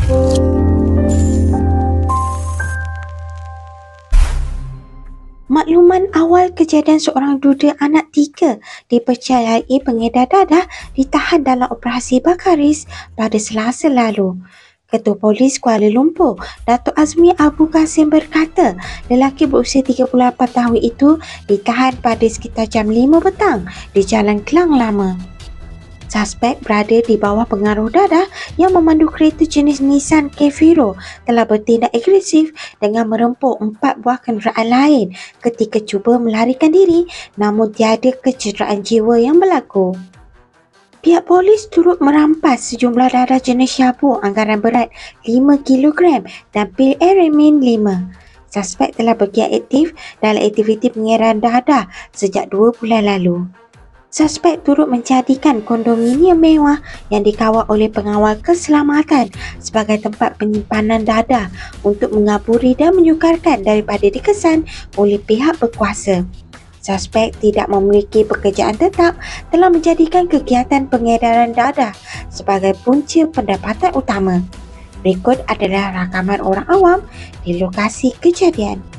Makluman awal kejadian seorang duda anak 3 dipercayai pengedar dadah ditahan dalam operasi Bakaris pada Selasa lalu. Ketua Polis Kuala Lumpur, Datuk Azmi Abu Kasim berkata, lelaki berusia 38 tahun itu ditahan pada sekitar jam 5 petang di Jalan Klang Lama. Suspek berada di bawah pengaruh dadah yang memandu kereta jenis Nissan Keviro telah bertindak agresif dengan merempuk 4 buah kenderaan lain ketika cuba melarikan diri, namun tiada kecederaan jiwa yang berlaku. Pihak polis turut merampas sejumlah dadah jenis syabu anggaran berat 5 kilogram dan pil Aramin 5. Suspek telah bergiat aktif dalam aktiviti pengedaran dadah sejak 2 bulan lalu. Suspek turut menjadikan kondominium mewah yang dikawal oleh pengawal keselamatan sebagai tempat penyimpanan dadah untuk mengaburi dan menyukarkan daripada dikesan oleh pihak berkuasa. Suspek tidak memiliki pekerjaan tetap telah menjadikan kegiatan pengedaran dadah sebagai punca pendapatan utama. Berikut adalah rakaman orang awam di lokasi kejadian.